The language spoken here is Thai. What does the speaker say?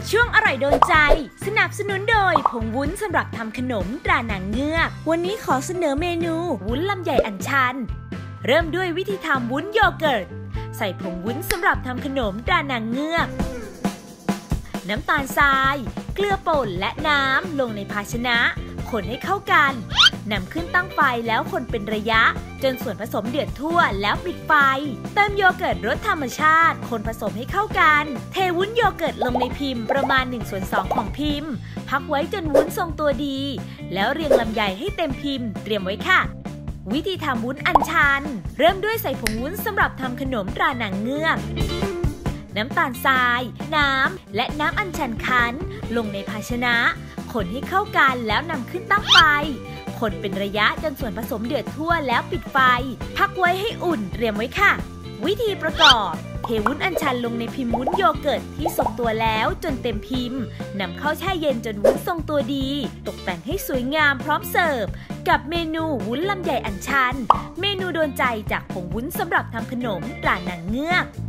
ช่วงอร่อยโดนใจสนับสนุนโดยผงวุ้นสำหรับทำขนมตรานางเงือกวันนี้ขอเสนอเมนูวุ้นลำไยอัญชันเริ่มด้วยวิธีทำวุ้นโยเกิร์ตใส่ผงวุ้นสำหรับทำขนมตรานางเงือกน้ำตาลทรายเกลือป่นและน้ำลงในภาชนะคนให้เข้ากันนำขึ้นตั้งไฟแล้วคนเป็นระยะจนส่วนผสมเดือดทั่วแล้วปิดไฟเติมโยเกิร์ตรสธรรมชาติคนผสมให้เข้ากันเทวุ้นโยเกิร์ตลงในพิมพ์ประมาณ1/2ของพิมพ์พักไว้จนวุ้นทรงตัวดีแล้วเรียงลำไยให้เต็มพิมพ์เตรียมไว้ค่ะวิธีทำวุ้นอัญชันเริ่มด้วยใส่ผงวุ้นสำหรับทำขนมตรานางเงือกน้ำตาลทรายน้ำและน้ำอัญชันคั้นลงในภาชนะคนให้เข้ากันแล้วนำขึ้นตั้งไฟคนเป็นระยะจนส่วนผสมเดือดทั่วแล้วปิดไฟพักไว้ให้อุ่นเตรียมไว้ค่ะวิธีประกอบเทวุ้นอัญชันลงในพิมพ์วุ้นโยเกิร์ตที่ทรงตัวแล้วจนเต็มพิมพ์นำเข้าแช่เย็นจนวุ้นทรงตัวดีตกแต่งให้สวยงามพร้อมเสิร์ฟกับเมนูวุ้นลำไยอัญชันเมนูโดนใจจากผงวุ้นสำหรับทำขนมตรานางเงือก